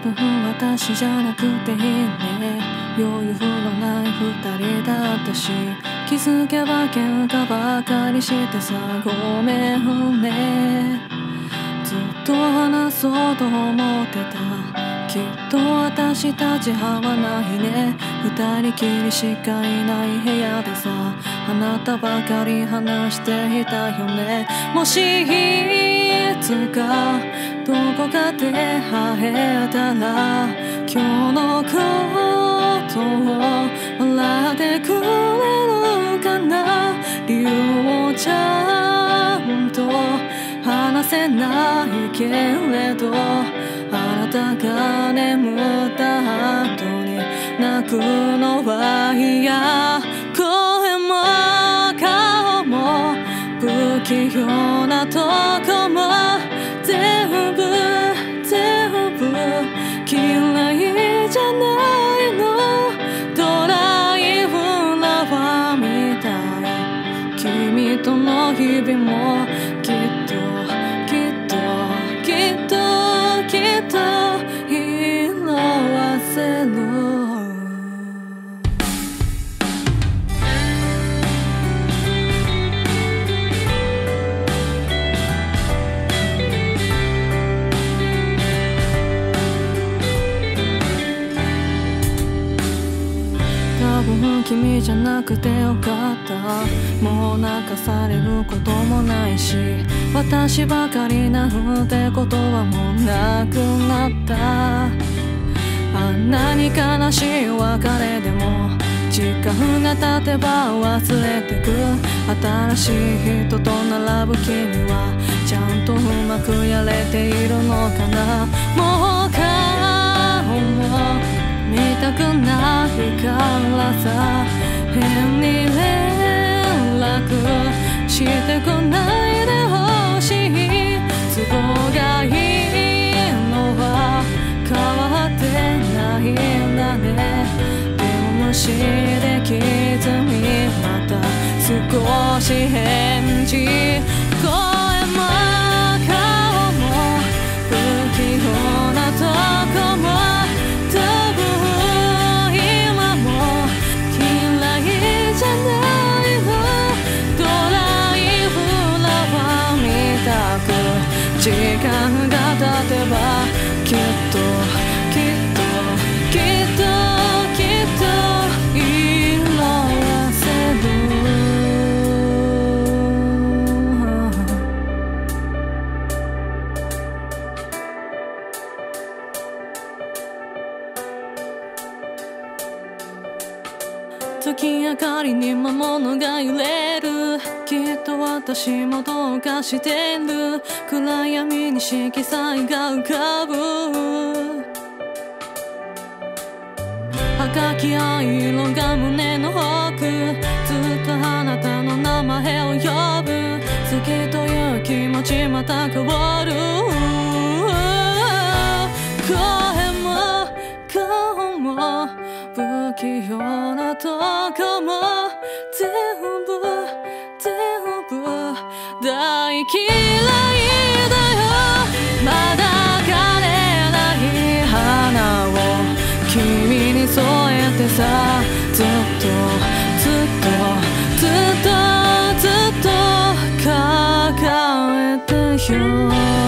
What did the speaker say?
分私じゃなくていいね。余裕のない二人だったし、気づけば喧嘩ばかりしてさ、ごめんね。ずっと話そうと思ってた。きっと私たち合わないね。二人きりしかいない部屋でさ、あなたばかり話していたよね。もしいつかどこかで会えたら、今日のことを笑ってくれるかな。理由をちゃんと話せないけれど、あなたが眠った後に泣くのは嫌。声も顔も不器用なとこも全部嫌いじゃないの。ドライフラワーみたい。君との日々もきっと色あせる。多分君じゃなくてよかった。もう泣かされることもないし、私ばかりなんてことはもうなくなった。あんなに悲しい別れでも時間が経てば忘れてく。新しい人と並ぶ君はちゃんとうまくやれているのかな。もう顔も見たくないからさ、変に連絡してこないでほしい。都合がいいのは変わってないんだね。でも無視できずにまた少し返事。声も顔も不器用なとこも多分今も嫌いじゃないの。ドライフラワーみたく時間が経てばきっと色あせる。月明かりに魔物が揺れる。きっと私もどうかしてる。暗闇に色彩が浮かぶ。赤き藍色が胸の奥。ずっとあなたの名前を呼ぶ。好きという気持ちまた変わる。声も顔も不器用なとこも全部大嫌いだよ。まだ枯れない花を君に添えてさ、ずっと抱えてよ。